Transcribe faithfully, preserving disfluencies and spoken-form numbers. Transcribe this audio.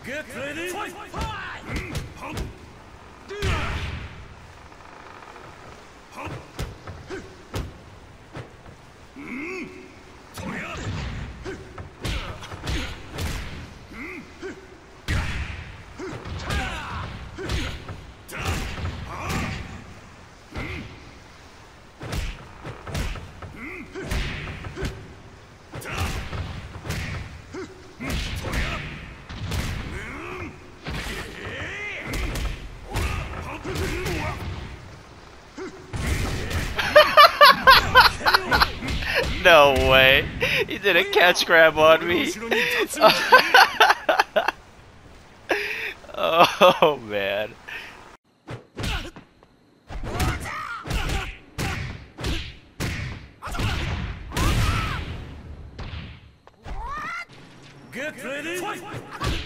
Get ready. Fight. No way. He did a catch grab on me. Oh man. Get ready. Fight.